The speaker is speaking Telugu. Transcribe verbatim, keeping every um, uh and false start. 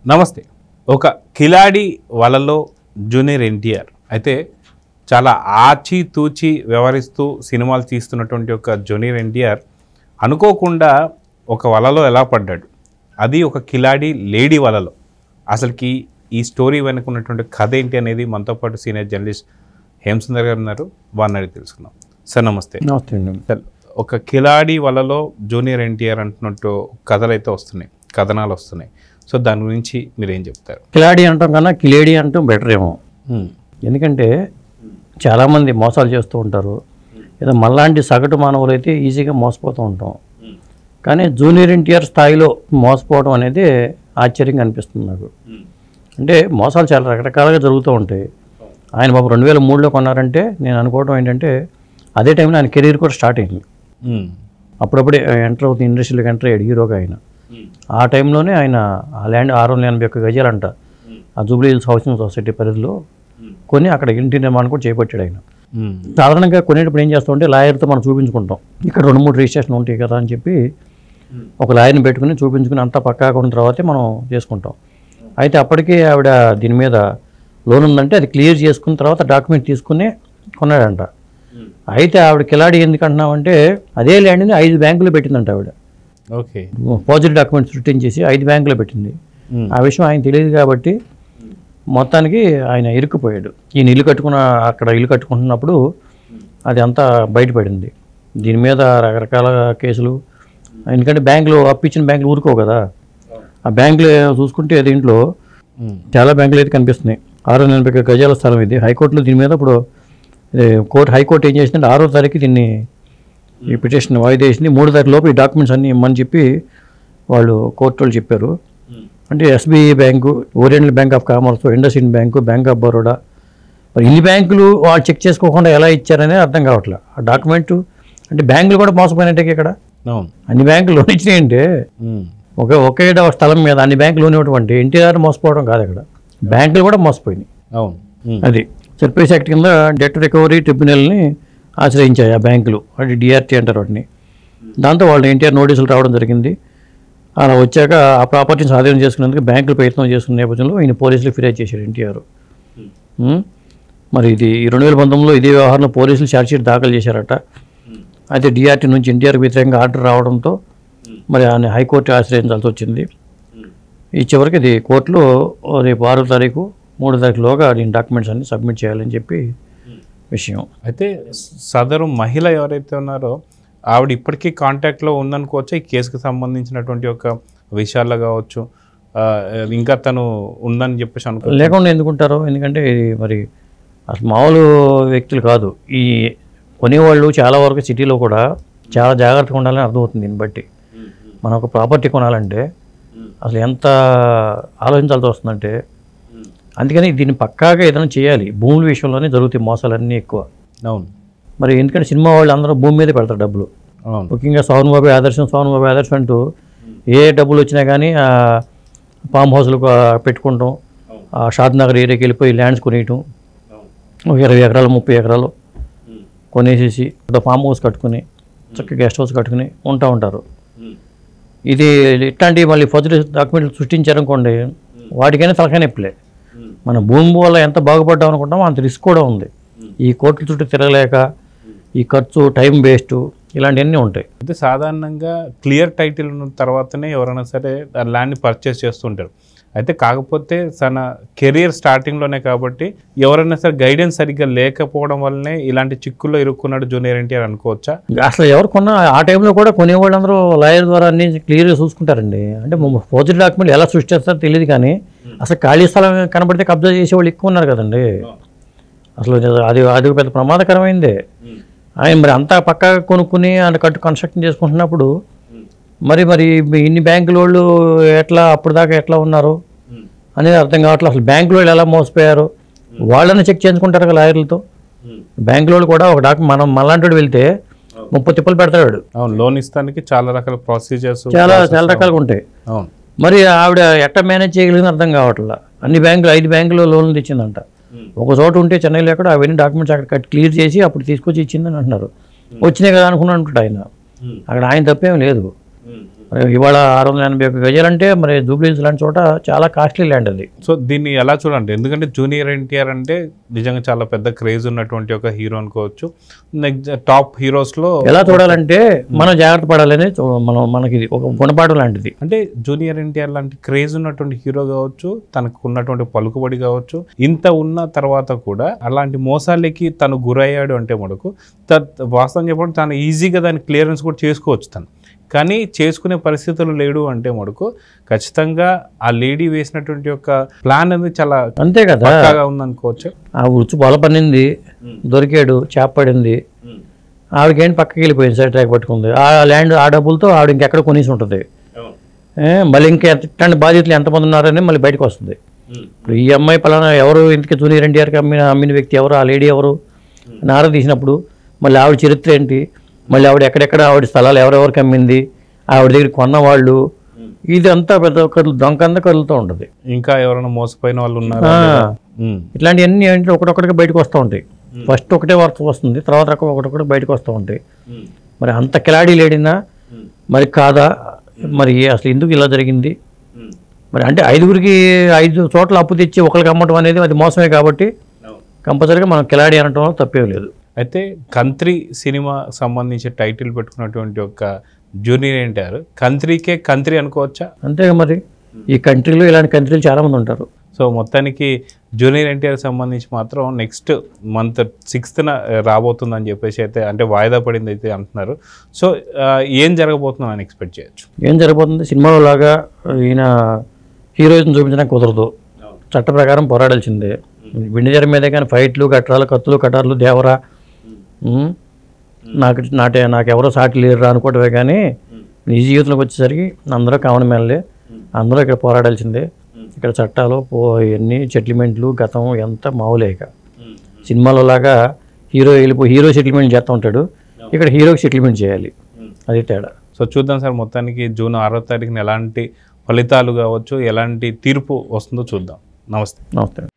నమస్తే. ఒక కిలాడి వలలో జూనియర్ ఎన్టీఆర్ అయితే చాలా ఆచితూచి వ్యవహరిస్తూ సినిమాలు తీస్తున్నటువంటి ఒక జూనియర్ ఎన్టీఆర్ అనుకోకుండా ఒక వలలో ఎలా పడ్డాడు, అది ఒక కిలాడి లేడీ వలలో. అసలుకి ఈ స్టోరీ వెనుక ఉన్నటువంటి కథ ఏంటి అనేది మనతో పాటు సీనియర్ జర్నలిస్ట్ హేమసుందర్ గారు ఉన్నారు. వారిని అడిగి తెలుసుకుందాం. సార్ నమస్తే. నమస్తే అండి. సార్, ఒక కిలాడి వలలో జూనియర్ ఎన్టీఆర్ అంటున్నట్టు కథలు అయితే వస్తున్నాయి, కథనాలు వస్తున్నాయి. సో దాని గురించి మీరు ఏం చెప్తారు? కిలాడి అంటాం కన్నా కిలేడి అంటాం బెటర్ ఏమో. ఎందుకంటే చాలామంది మోసాలు చేస్తూ ఉంటారు. ఏదో మళ్ళాంటి సగటు మానవులు అయితే ఈజీగా మోసపోతూ ఉంటాం. కానీ జూనియర్ ఎన్టీఆర్ స్థాయిలో మోసపోవడం అనేది ఆశ్చర్యంగా అనిపిస్తుంది నాకు. అంటే మోసాలు చాలా రకరకాలుగా జరుగుతూ ఉంటాయి. ఆయన బాబు రెండు వేల మూడులో కొన్నారంటే నేను అనుకోవడం ఏంటంటే అదే టైంలో ఆయన కెరీర్ కూడా స్టార్ట్ అయింది. అప్పుడప్పుడే ఎంటర్ అవుతుంది, ఇండస్ట్రీలోకి ఎంటర్ అయ్యాడు హీరోగా. ఆయన ఆ టైంలోనే ఆయన ఆ ల్యాండ్ ఆరు వందల ఎనభై ఒక్క గజాలంట ఆ జూబ్లీ హిల్స్ హౌసింగ్ సొసైటీ పరిధిలో కొని అక్కడ ఇంటి నిర్మాణం కూడా చేపట్టాడు ఆయన. సాధారణంగా కొనేటప్పుడు ఏం చేస్తామంటే లాయర్తో మనం చూపించుకుంటాం, ఇక్కడ రెండు మూడు రిజిస్ట్రేషన్ ఉంటాయి కదా అని చెప్పి ఒక లాయర్ని పెట్టుకుని చూపించుకుని అంతా పక్కాగా ఉన్న తర్వాతే మనం చేసుకుంటాం. అయితే అప్పటికే ఆవిడ దీని మీద లోన్ ఉందంటే అది క్లియర్ చేసుకున్న తర్వాత డాక్యుమెంట్ తీసుకుని కొన్నాడంట. అయితే ఆవిడ కిలాడి ఎందుకు అంటున్నామంటే అదే ల్యాండ్ని ఐదు బ్యాంకులు పెట్టిందంట ఆవిడ. ఓకే, పాజిటివ్ డాక్యుమెంట్ సృష్టించేసి ఐదు బ్యాంకులో పెట్టింది. ఆ విషయం ఆయన తెలియదు కాబట్టి మొత్తానికి ఆయన ఇరుక్కుపోయాడు. ఈయన ఇల్లు కట్టుకున్న అక్కడ ఇల్లు కట్టుకుంటున్నప్పుడు అది అంతా బయటపడింది. దీని మీద రకరకాల కేసులు. ఎందుకంటే బ్యాంకులు అప్పిచ్చిన బ్యాంకులు ఊరుకో కదా, ఆ బ్యాంకులు చూసుకుంటే దీంట్లో చాలా బ్యాంకులు అయితే కనిపిస్తున్నాయి. ఆరు వందల ఎనభై గజాల స్థలం ఇది. హైకోర్టులో దీని మీద ఇప్పుడు కోర్టు హైకోర్టు ఏం చేసిందంటే ఆరో తారీఖు దీన్ని ఈ పిటిషన్ వాయిదా వేసింది. మూడు తారీఖు లోపు ఈ డాక్యుమెంట్స్ అన్నీ ఇమ్మని చెప్పి వాళ్ళు కోర్టు వాళ్ళు చెప్పారు. అంటే SBI bank, Oriental Bank of Commerce, IndusInd bank, Bank of Baroda, మరి ఇన్ని బ్యాంకులు వాళ్ళు చెక్ చేసుకోకుండా ఎలా ఇచ్చారనే అర్థం కావట్లేదు. ఆ డాక్యుమెంట్ అంటే బ్యాంకులు కూడా మోసపోయినట్టే ఇక్కడ. అన్ని బ్యాంకులు లోన్ ఇచ్చినాయంటే ఒకే ఒకే స్థలం మీద అన్ని బ్యాంకులు లోన్ ఇవ్వటం అంటే ఎన్టీఆర్ మోసపోవడం కాదు, ఇక్కడ బ్యాంకులు కూడా మోసపోయినాయి. అది సర్ప్రైజ్ యాక్ట్ కింద డెట్ రికవరీ ట్రిబ్యునల్ని ఆశ్రయించాయి ఆ బ్యాంకులు, అది డిఆర్టీ అంటారు వాటిని. దాంతో వాళ్ళు ఎన్టీఆర్ నోటీసులు రావడం జరిగింది. అలా వచ్చాక ఆ ప్రాపర్టీని స్వాధీనం చేసుకునేందుకు బ్యాంకులు ప్రయత్నం చేస్తున్న నేపథ్యంలో ఈయన పోలీసులు ఫిర్యాదు చేశారు ఎన్టీఆర్. మరి ఇది రెండు వేల పంతొమ్మిదిలో ఇదే వ్యవహారంలో పోలీసులు ఛార్జ్షీట్ దాఖలు చేశారట. అయితే డిఆర్టీ నుంచి ఎన్టీఆర్ వ్యతిరేకంగా ఆర్డర్ రావడంతో మరి ఆయన హైకోర్టు ఆశ్రయించాల్సి వచ్చింది. ఈ చివరికి ఇది కోర్టులో రేపు ఆరో తారీఖు మూడో తారీఖులోగా దీని డాక్యుమెంట్స్ అన్ని సబ్మిట్ చేయాలని చెప్పి విషయం. అయితే సదరు మహిళ ఎవరైతే ఉన్నారో ఆవిడ ఇప్పటికీ కాంటాక్ట్లో ఉందనుకోవచ్చు. ఈ కేసుకు సంబంధించినటువంటి ఒక విషయాల్లో కావచ్చు, ఇంకా తను ఉందని చెప్పేసి అనుకో లేకుండా ఎందుకుంటారో. ఎందుకంటే ఇది మరి అసలు మామూలు వ్యక్తులు కాదు. ఈ కొనేవాళ్ళు చాలా వరకు సిటీలో కూడా చాలా జాగ్రత్తగా ఉండాలని అర్థమవుతుంది. దీన్ని బట్టి మనం ఒక ప్రాపర్టీ కొనాలంటే అసలు ఎంత ఆలోచించాల్సి వస్తుందంటే, అందుకని దీన్ని పక్కాగా ఏదైనా చేయాలి. భూముల విషయంలోనే జరుగుతాయి మోసాలన్నీ ఎక్కువ. అవును. మరి ఎందుకంటే సినిమా వాళ్ళు అందరూ భూమి మీదే పెడతారు డబ్బులు. ముఖ్యంగా సోన్ బాబు ఆదర్శం సోన్ బాబు ఆదర్శం అంటూ ఏ డబ్బులు వచ్చినా కానీ ఫామ్ హౌస్లు పెట్టుకుంటాం, షాద్ నగర్ ఏరియాకి వెళ్ళిపోయి ల్యాండ్స్ కొనేయటం, ఒక ఇరవై ఎకరాలు ముప్పై ఎకరాలు కొనేసేసి ఫామ్ హౌస్ కట్టుకుని చక్కగా గెస్ట్ హౌస్ కట్టుకుని ఉంటా ఉంటారు. ఇది ఇట్లాంటివి మళ్ళీ ఫస్ట్ డాక్యుమెంట్లు సృష్టించారనుకోండి, వాటికైనా తలకాయ నొప్పులే. మన భూమి వల్ల ఎంత బాగుపడ్డాం అనుకుంటామో అంత రిస్క్ కూడా ఉంది. ఈ కోర్టుల చుట్టూ తిరగలేక ఈ ఖర్చు, టైం వేస్ట్, ఇలాంటివన్నీ ఉంటాయి. అయితే సాధారణంగా క్లియర్ టైటిల్ ఉన్న తర్వాతనే ఎవరైనా సరే ఆ ల్యాండ్ని పర్చేస్ చేస్తుంటారు. అయితే కాకపోతే తన కెరియర్ స్టార్టింగ్లోనే కాబట్టి ఎవరైనా సరే గైడెన్స్ సరిగ్గా లేకపోవడం వల్లనే ఇలాంటి చిక్కుల్లో ఇరుక్కున్నాడు జూనియర్ ఎన్టీఆర్ అనుకోవచ్చా? అసలు ఎవరు కొన్నా ఆ టైంలో కూడా కొనేవాళ్ళందరూ లాయర్ ద్వారా అన్ని క్లియర్గా చూసుకుంటారండి. అంటే ఫోర్జరీ డాక్యుమెంట్ ఎలా సృష్టిస్తారో తెలియదు, కానీ అసలు ఖాళీ స్థలం కనబడితే కబ్జా చేసేవాళ్ళు ఎక్కువ ఉన్నారు కదండి. అసలు అది అది పెద్ద ప్రమాదకరమైందే. ఆయన మరి అంతా పక్కాగా కొనుక్కుని అంత కట్టు కన్స్ట్రక్షన్ చేసుకుంటున్నప్పుడు మరి మరి ఇన్ని బ్యాంకుల వాళ్ళు ఎట్లా అప్పుడు దాకా ఎట్లా ఉన్నారు అనేది అర్థం కావట్లేదు. అసలు బ్యాంకుల వాళ్ళు ఎలా మోసపోయారు వాళ్ళని చెక్ చేయించుకుంటారు కదా లాయర్లతో. బ్యాంకుల వాళ్ళు కూడా ఒక డాక్యుమెంట్ మనం మళ్ళాంటి వెళ్తే ముప్పై తిప్పలు పెడతాడు. లోన్ ఇస్తానికి చాలా రకాల ప్రొసీజర్స్ చాలా చాలా రకాలుగా ఉంటాయి. మరి ఆవిడ ఎట్లా మేనేజ్ చేయగలిగింది అర్థం కావట్లా. అన్ని బ్యాంకులు ఐదు బ్యాంకులు లోన్లు తెచ్చిందంట. ఒక చోట ఉంటే చెన్నైలో ఎక్కడ అవన్నీ డాక్యుమెంట్స్ అక్కడ కట్ క్లియర్ చేసి అప్పుడు తీసుకొచ్చి ఇచ్చిందని అంటున్నారు. వచ్చినాయి కదా అనుకున్నా అంటుంట ఆయన. అక్కడ ఆయన తప్పేం లేదు. మరి ఇవాళ ఆరు వందల ఎనభై ఒక గజాలంటే మరి జూబ్లీహిల్స్ లాంటి చోట చాలా కాస్ట్లీ ల్యాండ్ అది. సో దీన్ని ఎలా చూడండి, ఎందుకంటే జూనియర్ ఎన్టీఆర్ అంటే నిజంగా చాలా పెద్ద క్రేజ్ ఉన్నటువంటి ఒక హీరో అనుకోవచ్చు. నెక్స్ట్ టాప్ హీరోస్లో ఎలా చూడాలంటే మనం జాగ్రత్త పడాలని చూ- మనం మనకి ఇది ఒక గుణపాఠం లాంటిది. అంటే జూనియర్ ఎన్టీఆర్ లాంటి క్రేజ్ ఉన్నటువంటి హీరో కావచ్చు, తనకు ఉన్నటువంటి పలుకుబడి కావచ్చు, ఇంత ఉన్న తర్వాత కూడా అలాంటి మోసాలకి తను గురయ్యాడు అంటే మనకు త- వాస్తవం చెప్పడం తను ఈజీగా దాని క్లియరెన్స్ కూడా చేసుకోవచ్చు తను. కానీ చేసుకునే పరిస్థితులు లేడు అంటే మటుకు ఖచ్చితంగా ఆ లేడీ వేసినటువంటి యొక్క ప్లాన్ అనేది చాలా అంతే కదా, పక్కాగా ఉందనుకోవచ్చు. ఆ ఉచ్చు పొల పన్నింది, దొరికాడు, చేప పడింది, ఆవిడకేంటి పక్కకి వెళ్ళిపోయింది, సైడ్ ట్రాక్ పట్టుకుంది. ఆ ల్యాండ్ ఆ డబ్బులతో ఆవిడ ఇంకెక్కడ కొనేసి ఉంటుంది. ఏ, మళ్ళీ ఇంకా ఎంత ఇట్లాంటి బాధితులు ఎంతమంది ఉన్నారని మళ్ళీ బయటకు వస్తుంది. ఇప్పుడు ఈ అమ్మాయి పలానా ఎవరు, ఇంతకీ జూనియర్ ఎన్టీఆర్కి అమ్మిన అమ్మిన వ్యక్తి ఎవరు, ఆ లేడీ ఎవరు నార తీసినప్పుడు మళ్ళీ ఆవిడ చరిత్ర ఏంటి, మళ్ళీ ఆవిడ ఎక్కడెక్కడ ఆవిడ స్థలాలు ఎవరెవరికి అమ్మింది, ఆవిడ దగ్గర కొన్నవాళ్ళు, ఇది అంతా పెద్ద కదులు దొంకంతా కదులుతూ ఉంటుంది. ఇంకా ఎవరైనా మోసపోయిన వాళ్ళు ఉన్నారు. ఇట్లాంటివన్నీ ఏంటంటే ఒకటొకటిగా బయటకు వస్తూ ఉంటాయి. ఫస్ట్ ఒకటే వార్త వస్తుంది, తర్వాత రకం ఒకటొకటి బయటకు వస్తూ ఉంటాయి. మరి అంత కిలాడీ లేడినా మరి కాదా, మరి అసలు ఎందుకు ఇలా జరిగింది, మరి అంటే ఐదుగురికి ఐదు చోట్ల అప్పు తెచ్చి ఒకరికి అమ్మటం అనేది అది మోసమే. కాబట్టి కంపల్సరీగా మనం కిలాడి అనటం తప్పేం లేదు. అయితే కంత్రి సినిమా సంబంధించి టైటిల్ పెట్టుకున్నటువంటి ఒక జూనియర్ ఎన్టీఆర్ కంత్రీకే కంత్రి అనుకోవచ్చా? అంతేగా, మరి ఈ కంట్రీలో ఇలాంటి కంట్రీలు చాలామంది ఉంటారు. సో మొత్తానికి జూనియర్ ఎన్టీఆర్ సంబంధించి మాత్రం నెక్స్ట్ మంత్ సిక్స్త్న రాబోతుందని చెప్పేసి అయితే అంటే వాయిదా పడింది అయితే అంటున్నారు. సో ఆ, ఏం జరగబోతుందని అని ఎక్స్పెక్ట్ చేయొచ్చు? ఏం జరగబోతుంది, సినిమాలో లాగా ఈయన హీరోయిజం చూపించడానికి కుదరదు, చట్ట ప్రకారం పోరాడాల్సిందే. వెండితెర మీదే కానీ ఫైట్లు, గట్రాలు, కత్తులు, కటార్లు, దేవరా, ఉమ్, నాకు నాటే నాకెవరో సాటి లేరు అనుకోవటమే. కానీ నిజ జీవితంలోకి వచ్చేసరికి అందరూ కామన్ మ్యాన్లే, అందరూ ఇక్కడ పోరాడాల్సిందే. ఇక్కడ చట్టాలు పో ఇవన్నీ సెటిల్మెంట్లు గతం ఎంత మామూలే. ఇక సినిమాలో లాగా హీరో వెళ్ళిపో హీరో సెటిల్మెంట్ చేస్తూ ఉంటాడు, ఇక్కడ హీరోకి సెటిల్మెంట్ చేయాలి, అది తేడా. సో చూద్దాం సార్, మొత్తానికి జూన్ ఆరో తారీఖున ఎలాంటి ఫలితాలు కావచ్చు, ఎలాంటి తీర్పు వస్తుందో చూద్దాం. నమస్తే. నమస్తే.